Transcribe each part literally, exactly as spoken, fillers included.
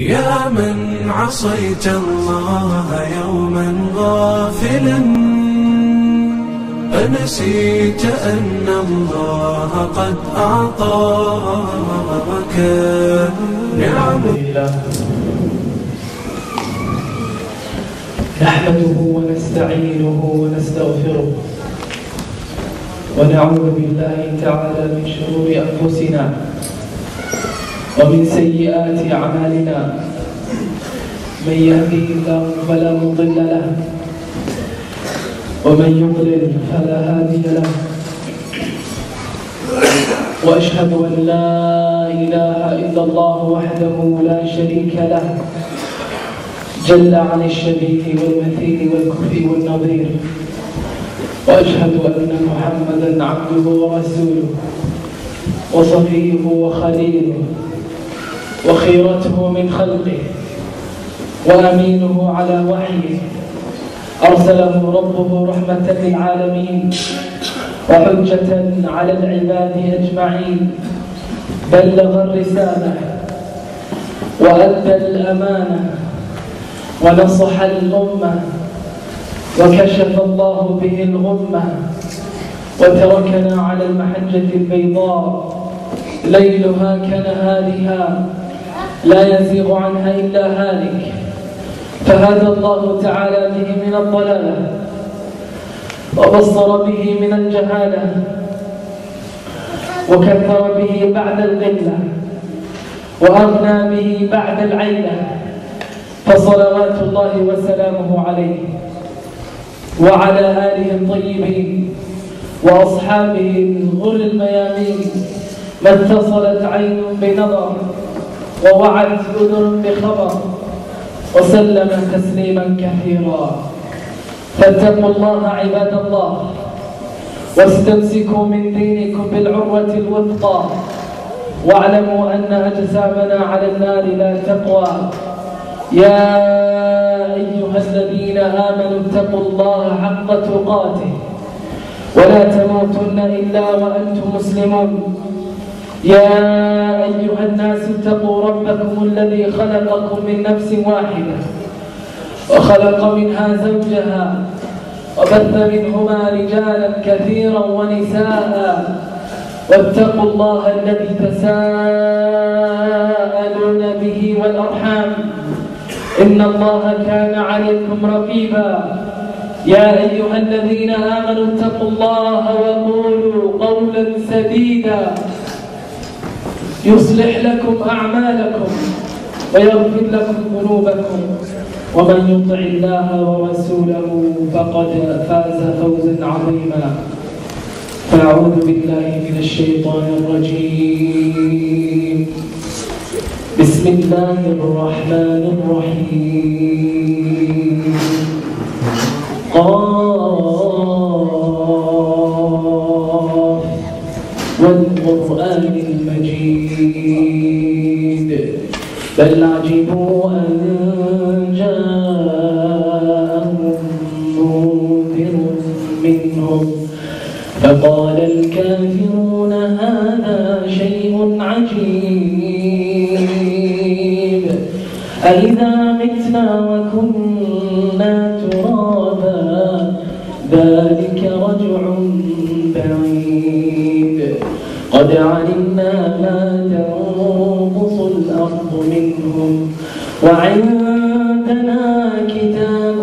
يا من عصيت الله يوما غافلا، أنسيت أن الله قد أعطاك نعمة. نحمده ونستعينه ونستغفره ونعوذ بالله تعالى من شرور أنفسنا ومن سيئات أعمالنا. من يهده الله فلا مضل له ومن يضلل فلا هادي له، وأشهد أن لا إله إلا الله وحده لا شريك له جل عن الشبيه والمثيل والكفء والنظير، وأشهد أن محمدًا عبده ورسوله وصفيه وخليله وخيرته من خلقه وأمينه على وحيه، أرسله ربه رحمة للعالمين وحجة على العباد أجمعين. بلغ الرسالة وأدى الأمانة ونصح الأمة وكشف الله به الغمة، وتركنا على المحجة البيضاء ليلها كنهارها لا يزيغ عنها إلا هالك، فهدى الله تعالى به من الضلالة وبصر به من الجهالة وكثر به بعد القلة وأغنى به بعد العيلة، فصلوات الله وسلامه عليه وعلى آله الطيبين وأصحابه الغر الميامين، ما اتصلت عين بنظر ووعت أذن بخبر، وسلم تسليما كثيرا. فاتقوا الله عباد الله، واستمسكوا من دينكم بالعروة الوثقى، واعلموا أن أجسامنا على النار لا تقوى. يا أيها الذين آمنوا اتقوا الله حق تقاته ولا تموتن إلا وأنتم مسلمون. يا أيها الناس اتقوا ربكم الذي خلقكم من نفس واحدة وخلق منها زوجها وبث منهما رجالا كثيرا ونساء، واتقوا الله الذي تساءلون به والأرحام، إن الله كان عليكم رقيبا. يا أيها الذين آمنوا اتقوا الله وقولوا قولا سديدا يصلح لكم أعمالكم ويغفر لكم ذنوبكم، ومن يطع الله ورسوله فقد فاز فوزا عظيما. فأعوذ بالله من الشيطان الرجيم. بسم الله الرحمن الرحيم. قاف والقرآن المجيد، بل عجبوا أن جاءهم منذر منهم فقال الكافرون هذا شيء عجيب، أإذا متنا وكنا ترابا ذلك رجع بعيد، قد علمنا ما تنقص الأرض منهم وعندنا كتاب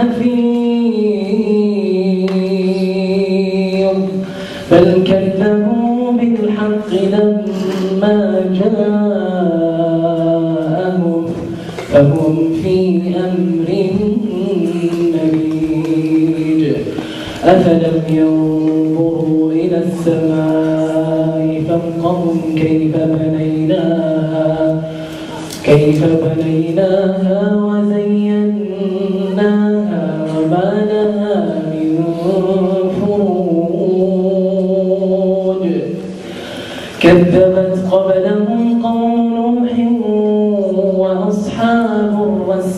حفيظ، بل كذبوا بالحق لما جاءهم فهم في أمر مريج. أفلم ينظروا إلى السماء فوقهم كيف بنيناها كيف بنيناها وزيناها وما لها من فروج، كذبت قبلهم قوم نوح وأصحاب الرس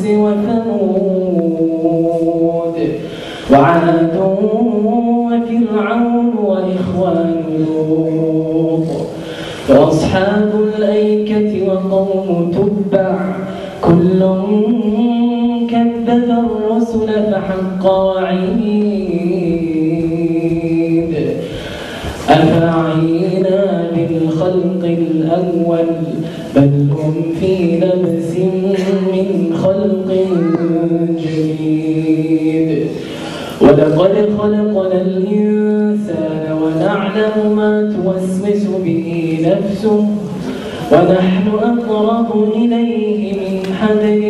وثمود وعاد وفرعون وإخوان لوط وأصحاب الأيكة وقوم تبع كل كذب الرسل فحق وعيد أفعينا بالخلق الأول بل هم في لبس من خلق جديد ولقد خلقنا الإنسان ونعلم ما توسوس به نفسه ونحن أقرب إليه من حبل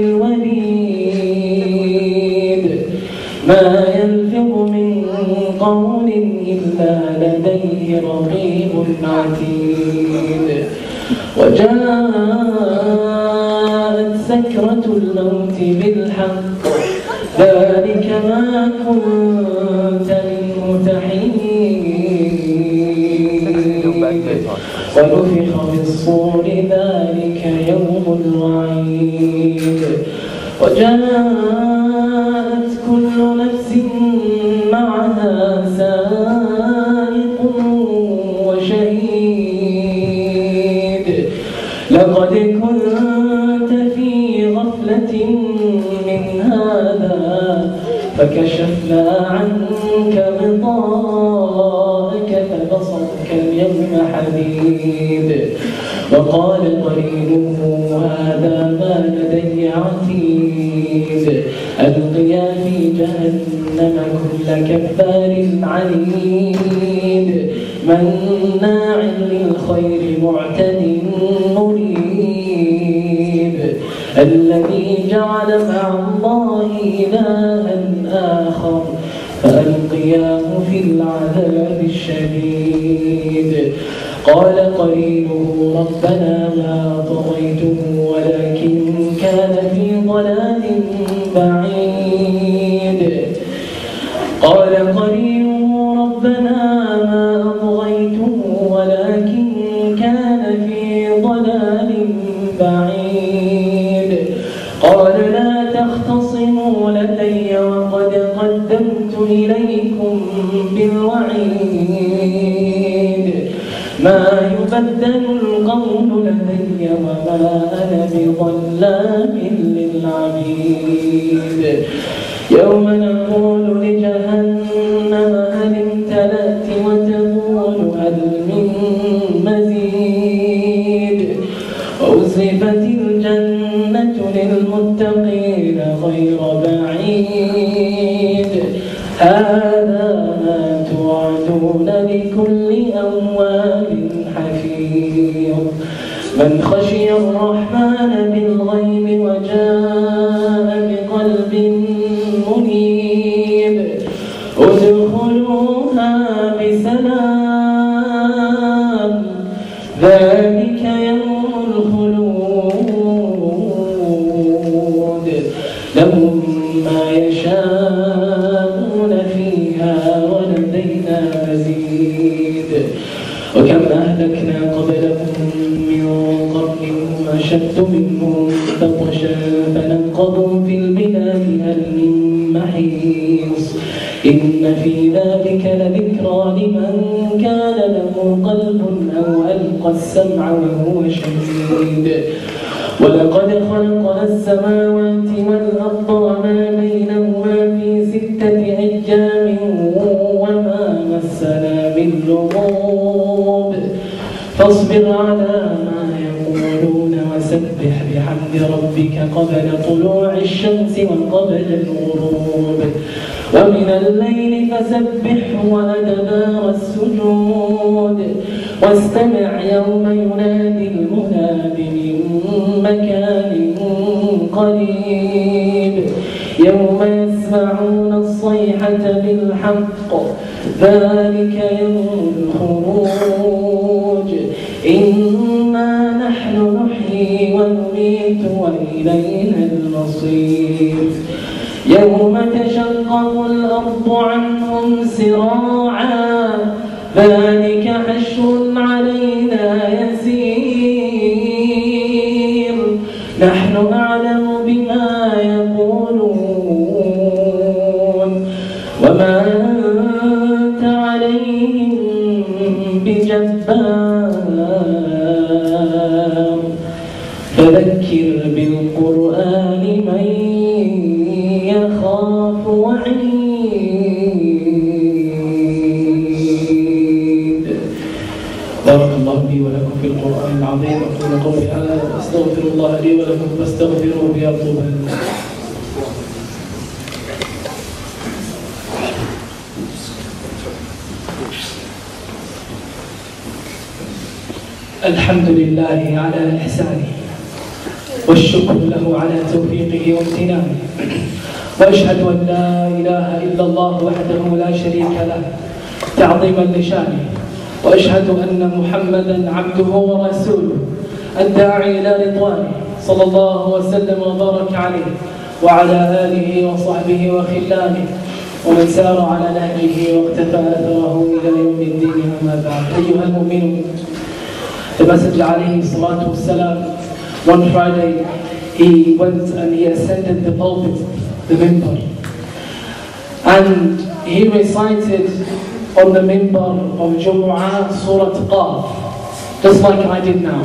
الوريد ما يلفظ من قول إلا لديه رقيب عتيد وجاءت سكرة الموت بالحق ذلك ما كنت منه تحيد ونفخ في الصور ذلك يوم الوعيد وجاءت كل نفس معها سائق وشهيد لقد كنت في غفلة من هذا فكشفنا عنك غطاءك فبصرك اليوم حديد وقال قرينه هذا ما لدي عتيد ألقيا في جهنم كل كفار عنيد مناع للخير معتد مريب الذي جعل مع الله إلها آخر فألقياه في العذاب الشديد قال قرينه ربنا ما طغيته ولكن كان في ضلال بعيد قال قرينه ربنا ما أطغيته ولكن كان في ضلال بعيد قال لا تختصموا لدي وقد قدمت إليكم بالوعيد ما يبدل القول لدي وما أنا بظلام للعبيد يوم نقول لجهنم هل امتلأت وتقول هل من مزيد وأزلفت الجنة للمتقين غير بعيد هذا ما توعدون لكل أواب حفيظ من خشي الرحمن بالغيب وجاء بقلب منيب ادخلوها بسلام ذلك يوم الخلود لهم ما يشاءون فيها ولدينا مزيد وكم أهلكنا قبلهم من قرن هم أشد منهم بطشا فننقضوا في البلاد هل من محيص إن في ذلك لذكرى لمن كان له قلب أو ألقى السمع وهو شهيد ولقد خلقنا السماوات والأرض وما بينهما في ستة أيام وما مسنا من لغوب فاصبر على ما يقولون وسبح بحمد ربك قبل طلوع الشمس وقبل الغروب ومن الليل فسبحه وأدبار السجود واستمع يوم ينادي المناد من مكان قريب يوم يسمعون الصيحة بالحق ذلك يوم الخروج إنا نحن نحيي ونميت وإلينا المصير يوم تشقق الأرض عنهم سراعا ذلك حشر علينا يسير نحن أعلم بما يقولون وما أنت عليهم بجبار فذكر بالقرآن حميد. بارك الله لي ولكم في القرآن العظيم. أقول قولي هذا وأستغفر الله لي ولكم فاستغفروه يا طوبى. الحمد لله على إحسانه والشكر له على توفيقه وامتنانه، وأشهد أن لا إله إلا الله وحده لا شريك له تعظيما لشانه، وأشهد أن محمدا عبده ورسوله الداعي إلى رضوانه صلى الله وسلم وبارك عليه وعلى آله وصحبه وخلانه ومن سار على نهجه واقتفى أثره إلى يوم الدين. أما بعد، أيها المؤمنون، the Messenger alayhi salatu wassalam, one Friday he went and he ascended the pulpit, the minbar, and he recited on the minbar of Jumu'ah Surah Qaf, just like I did now.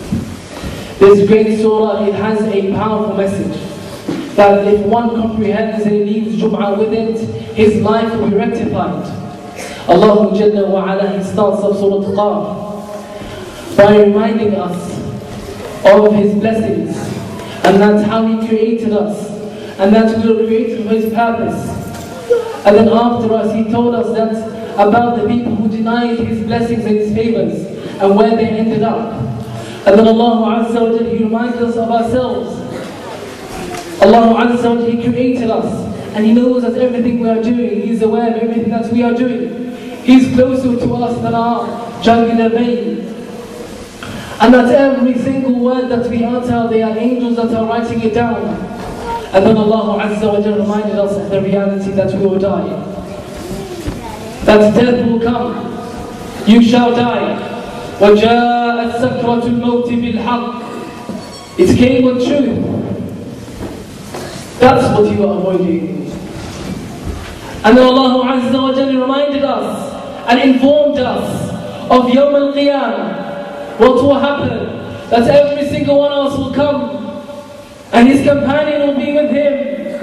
This great surah, it has a powerful message that if one comprehends and leaves Jumu'ah with it, his life will be rectified. Allah Jalla wa Ala, he starts off Surah Qaf by reminding us of His blessings, and that's how He created us, and that we were created for His purpose. And then after us, He told us that about the people who denied His blessings and His favors, and where they ended up. And then Allah Azza wa Jalla, He reminded us of ourselves. Allah Azza wa Jalla, He created us, and He knows that everything we are doing, He's aware of everything that we are doing. He's closer to us than our jugular vein. And that every single word that we utter, they are angels that are writing it down. And then Allah Azza wa Jalla reminded us of the reality that we will die. That death will come. You shall die. وَجَاءَتْ سَكْرَةُ الْمَوْتِ بِالْحَقِّ. It came with truth. That's what you are avoiding. And then Allah Azza wa Jalla reminded us and informed us of Yawm al-Qiyamah. What will happen? That every single one of us will come and his companion will be with him.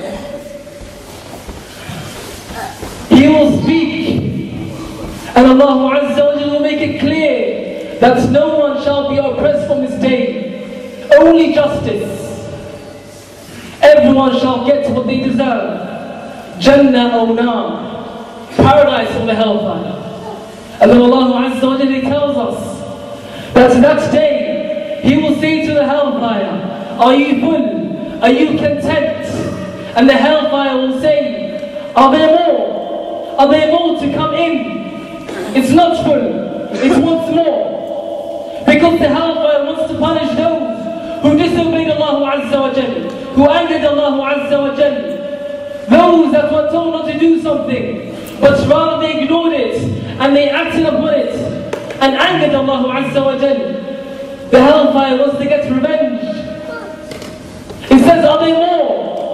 He will speak, and Allah Azza wa Jalla will make it clear that no one shall be oppressed from this day. Only justice. Everyone shall get what they deserve. Jannah or Nar, paradise or the hellfire. And then Allah Azza wa Jalla tells us that that day, He will say to the hellfire, are you full? Are you content? And the hellfire will say, are there more? Are there more to come in? It's not full, it wants more. Because the hellfire wants to punish those who disobeyed Allah Azza wa Jalla, who angered Allah Azza wa Jalla. Those that were told not to do something, but rather they ignored it, and they acted upon it, and angered Allah Azza wa Jalla. The hellfire wants to get revenge. It says, are there more?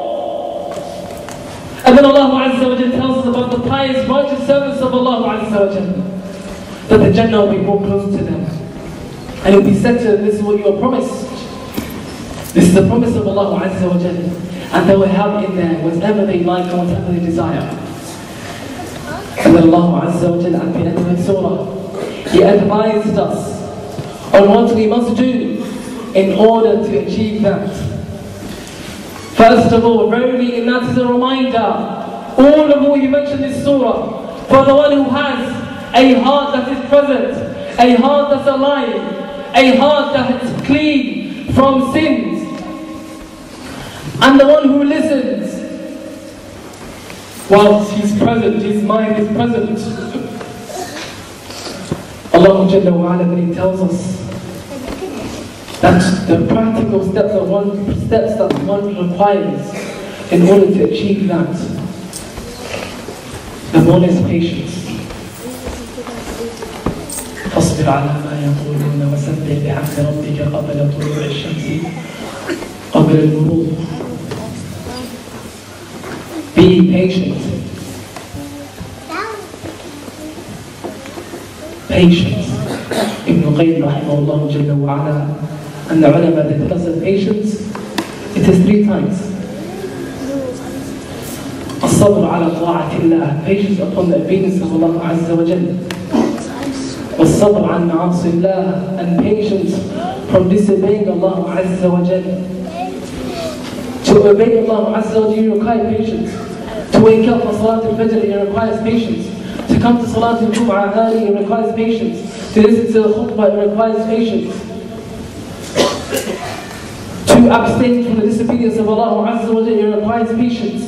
And then Allah Azza wa Jalla tells us about the pious, righteous servants of Allah Azza wa Jalla, that the Jannah will be brought close to them. And it will be said to them, this is what you are promised. This is the promise of Allah Azza wa Jalla. And they will have in there whatever they like and whatever they desire. And then Allah Azza wa Jalla at the end of the surah, He advised us on what we must do in order to achieve that. First of all, verily, and that is a reminder, all of all you mentioned this surah, for the one who has a heart that is present, a heart that's alive, a heart that is clean from sins, and the one who listens whilst he's present, his mind is present. Allah Jalla wa Ala, when He tells us that the practical steps that one steps that one requires in order to achieve that, the one is patience. فاصبر على ما يقولون وسبح بحمد ربك قبل طلوع الشمس قبل الغروب. Be patient. Patience. Ibn Qayyim rahimahullah jalla wa ala, and the ulama that tells us patience, it is three times. والصبر على طاعة الله, patience upon the obedience of Allah Azza wa Jal. والصبر عن معاصي الله, and patience from disobeying Allah Azza wa Jal. To obey Allah Azza wa Jal, you require patience. To wake up for Salat al-Fajr, it requires patience. To come to Salat al-Jum'ah early, it requires patience. To listen to the khutbah, it requires patience. To abstain from the disobedience of Allah Azza wa Jal, it requires patience.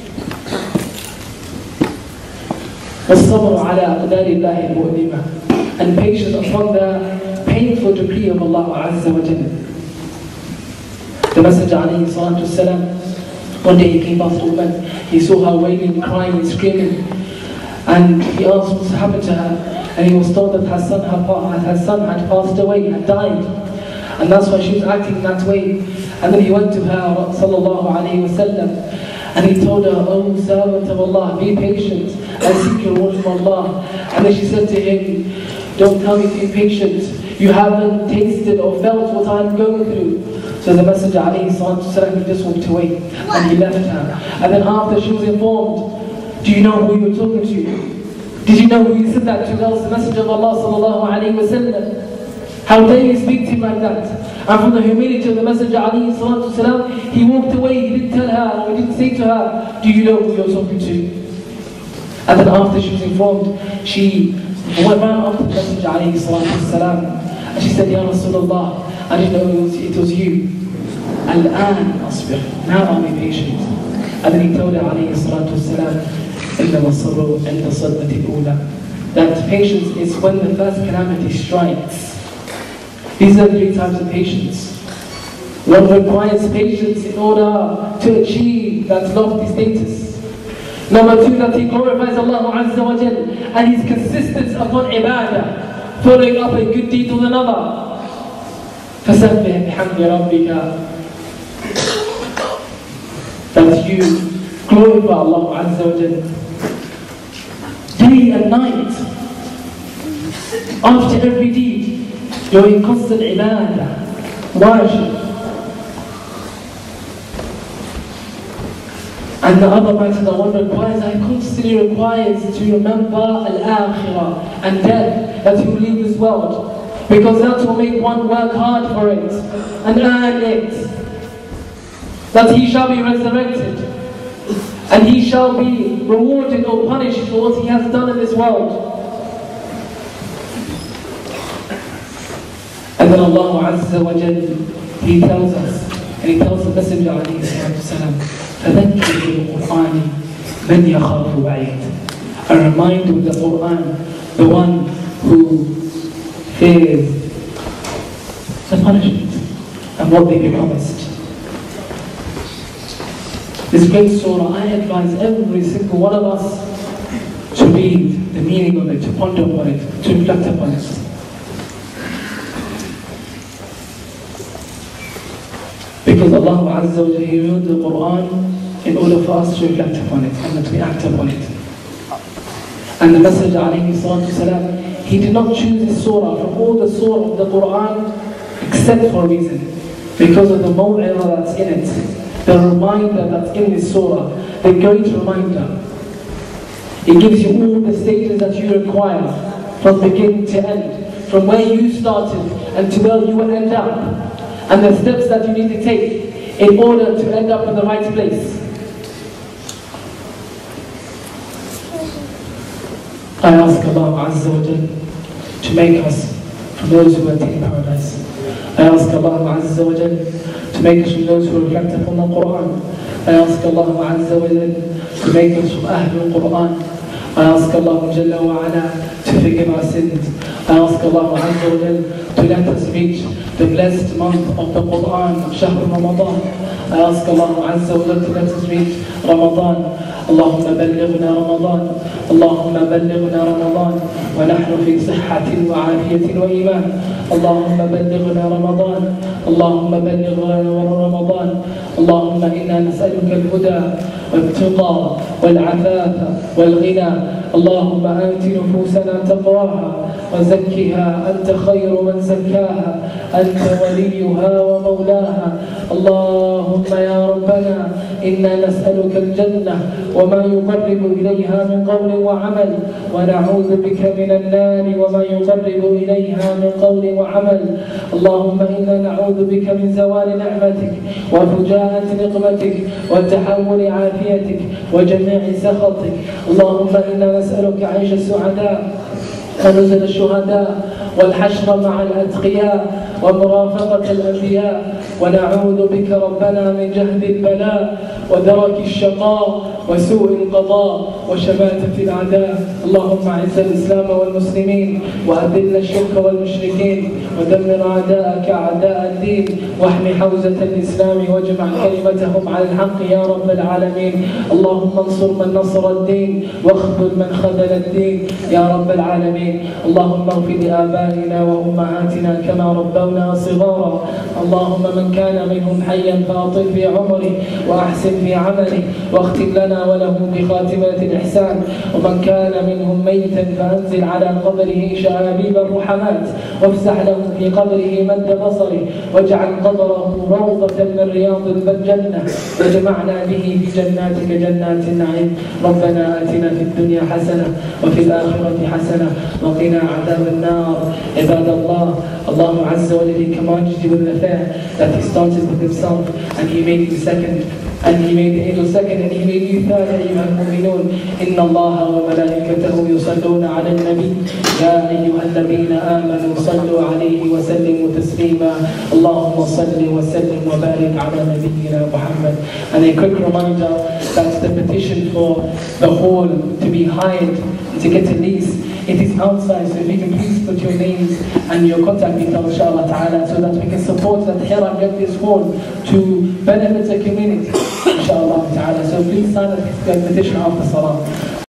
والصبر على أقدار الله المؤلمة, and patience upon the painful decree of Allah Azza wa Jal. The Messenger alayhi salatu wasalam, one day he came past a woman, he saw her wailing, crying, screaming, and he asked what happened to her, and he was told that her son had, her son had passed away, had died, and that's why she was acting that way. And then he went to her sallallahu alayhi wasallam, and he told her, "Oh servant of Allah, be patient and seek your reward from Allah." And then she said to him, "Don't tell me to be patient. You haven't tasted or felt what I'm going through." So the Messenger alayhi salatu wasalam, he just walked away and he left her. And then after she was informed, "Do you know who you were talking to? Did you know who you said that to?" That was the Messenger of Allah sallallahu alayhi wasallam. How dare you speak to him like that? And from the humility of the Messenger alayhi salatu wasalam, he walked away, he didn't tell her, or he didn't say to her, "Do you know who you're talking to?" And then after she was informed, she went round up to the Messenger alayhi salatu wasalam, and she said, "Ya Rasulullah, I didn't know it was, it was you. Al-an asbir, now I'll be patient." And then he told her alayhi salatu wasalam, إِنَّمَا الصَّبْرُ عِنْدَ الصَّدْمَةِ الْأُولَى, that patience is when the first calamity strikes. These are the three types of patience. One requires patience in order to achieve that lofty status. Number two, that he glorifies Allah Azza wa Jal, and he's consistent upon ibadah, following up a good deed with another. فَسَبِّحْ بِحَمْدِ رَبِّكَ, that you glorify Allah Azza wa Jal day and night. After every deed, you're in constant ibadah, worship. And the other matter that one requires, I constantly requires to remember al-akhirah and death, that you will leave this world. Because that will make one work hard for it and earn it. That he shall be resurrected and he shall be rewarded or punished for what he has done in this world. And then Allah Azza wa Jal, He tells us, and He tells the Messenger alayhi salatu wasalam, فَذَكِّرْ بِالْقُرْآنِ مَنْ يَخَافُ وَعِيدٍ, a reminder with the Qur'an, the one who fears the punishment and what they be promised. This great surah, I advise every single one of us to read the meaning of it, to ponder upon it, to reflect upon it. Because Allah Azza wa Jalla, He wrote the Qur'an in order for us to reflect upon it and that we act upon it. And the Messenger alayhi salatu wasalam, he did not choose this surah from all the surah of the Qur'an except for a reason. Because of the maw'izah that's in it, the reminder that's in this surah, the great reminder. It gives you all the stages that you require from beginning to end, from where you started and to where you will end up. And the steps that you need to take in order to end up in the right place. I ask Allah Azza wa Jal to make us from those who attain paradise. I ask Allah Azza wa Jal to make us from those who reflect upon the Qur'an. I ask Allah Azza wa Jal to make us from Ahlul Qur'an. I ask Allah Jalla wa Ala to forgive our sins. I ask Allah Azza wa Jal to let us reach the blessed month of the Qur'an, Shahr Ramadan. I ask Allah Azza wa Jal to let us reach Ramadan. اللهم بلغنا رمضان اللهم بلغنا رمضان ونحن في صحة وعافية وإيمان. اللهم بلغنا رمضان اللهم بلغنا رمضان. اللهم إنا نسألك الهدى والتقى والعفاف والغنى. اللهم آت نفوسنا تقواها وزكها أنت خير من زكاها أنت وليها ومولاها. اللهم يا ربنا إنا نسألك الجنة وما يقرب إليها من قول وعمل، ونعوذ بك من النار وما يقرب إليها من قول وعمل. اللهم إنا نعوذ بك من زوال نعمتك وفجاءة نقمتك وتحول عافيتك وجميع سخطك. اللهم إنا نسألك عيش السعداء ونزل الشهداء والحشر مع الأتقياء ومرافقة الأنبياء، ونعوذ بك ربنا من جهد البلاء ودرك الشقاء وسوء القضاء وشماتة الأعداء. اللهم أعز الإسلام والمسلمين وأذل الشرك والمشركين ودمر أعداءك أعداء الدين، واحم حوزة الإسلام واجمع كلمتهم على الحق يا رب العالمين. اللهم انصر من نصر الدين واخذل من خذل الدين يا رب العالمين. اللهم اغفر لآبائنا وأمهاتنا كما ربونا صغارا. اللهم من كان منهم حيا فأطل في عمره وأحسن في عمله واختم لنا وله بخاتمة الإحسان، ومن كان منهم ميتا فأنزل على قبره شآبيب الرحمات وافسح له في قبره مد بصره، واجعل قبره روضة من رياض الجنة، وجمعنا به في جناتك جنات النعيم. ربنا آتنا في الدنيا حسنة وفي الآخرة حسنة وقنا عذاب النار. عباد الله, Allah Azza wa Jalla commanded you with an affair that He started with Himself, and He made you second, and He made the angel second, and He made you third. أيها المؤمنون إن الله وملائكته يصلون على النبي يا أيها الذين آمنوا صلوا عليه وسلموا تسليما. اللهم صل وسلم وبارك على نبينا محمد. And a quick reminder that the petition for the hall to be hired to get a lease, it is outside, so if you can please put your names and your contact details inshallah ta'ala, so that we can support that Hira get this hall to benefit the community inshallah ta'ala. So please sign the petition after salah.